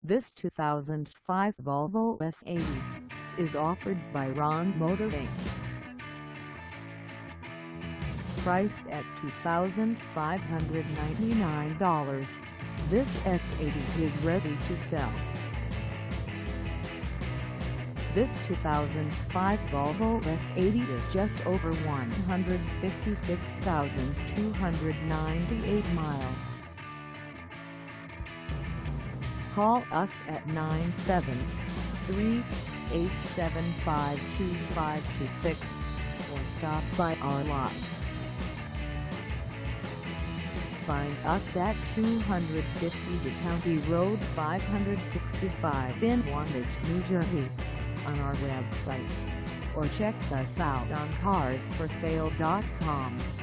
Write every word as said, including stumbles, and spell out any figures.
This two thousand five Volvo S eighty is offered by Ron Motor Incorporated. Priced at two thousand five hundred ninety-nine dollars, this S eighty is ready to sell. This two thousand five Volvo S eighty is just over one hundred fifty-six thousand two hundred ninety-eight miles. Call us at nine seven three, eight seven five, two five two six or stop by our lot. Find us at two fifty County Road five sixty-five in Wantage, New Jersey, on our website, or check us out on cars for sale dot com.